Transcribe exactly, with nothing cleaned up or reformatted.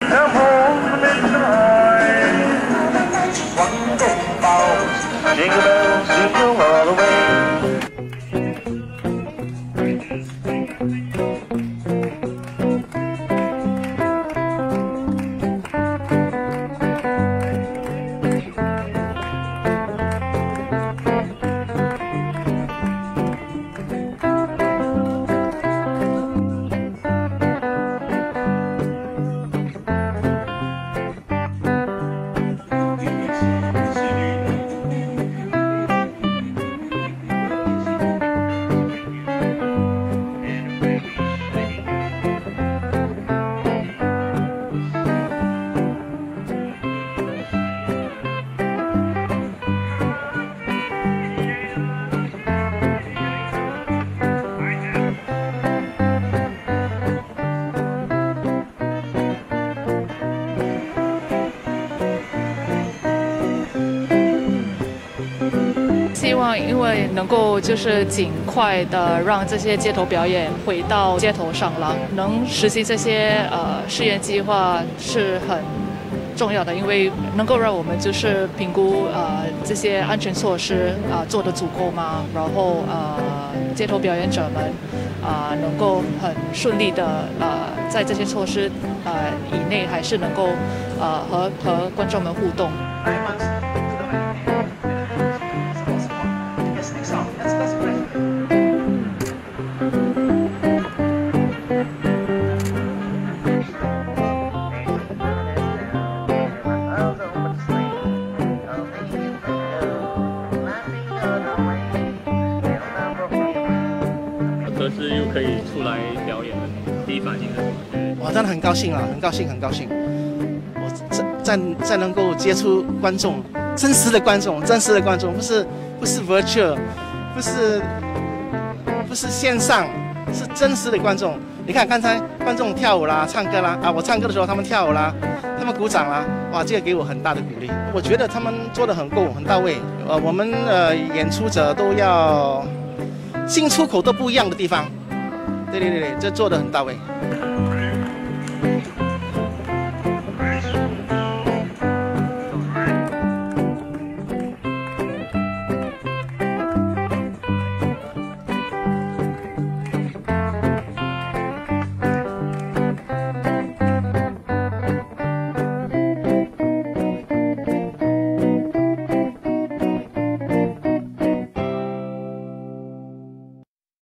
Come home midnight. One go bells, jingle bells, jingle all the way. 希望因为能够就是尽快的让这些街头表演回到街头上了，能实行这些呃试验计划是很重要的，因为能够让我们就是评估呃这些安全措施啊、呃、做得足够吗？然后呃街头表演者们啊、呃、能够很顺利的呃在这些措施呃以内，还是能够呃和和观众们互动。 可是又可以出来表演了，第一反应是什么？ 我真的很高兴啊，很高兴，很高兴。我再再再能够接触观众，真实的观众，真实的观众，不是不是 virtual， 不是不是线上，是真实的观众。你看刚才观众跳舞啦、唱歌啦，啊，我唱歌的时候他们跳舞啦，他们鼓掌啦，哇，这个给我很大的鼓励。我觉得他们做得很够，很到位。呃，我们呃演出者都要。进出口都不一样的地方，对对对对，这做得很到位。